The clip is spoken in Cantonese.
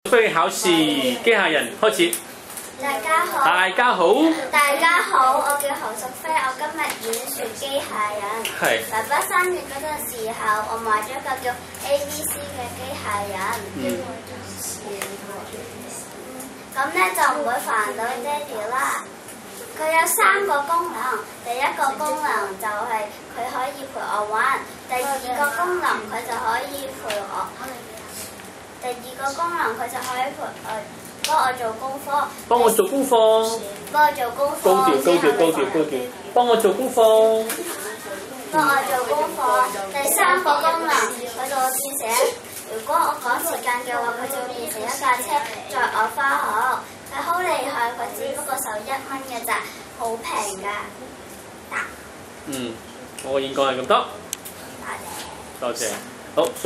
飛考試，機械人開始。 大家好。 大家好。 大家好，我叫何淑菲，我今日演說機械人。 係。 爸爸生日嗰陣時候，我買咗個叫 ABC 嘅機械人。咁咧就唔會煩到爹哋啦。佢有3個功能，第一個功能就係佢可以陪我玩，第二個功能佢就可以陪我。第二個功能佢就可以幫我做功課。 幫我做功課。 幫我做功課。 高調。幫我做功課。 幫我做功課。第3個功能佢就會變成，如果我趕時間嘅話，佢就會變成一架車載我返學。佢好厲害，佢只不過收1蚊嘅咋，好平㗎。 我應該係咁多。多謝。好。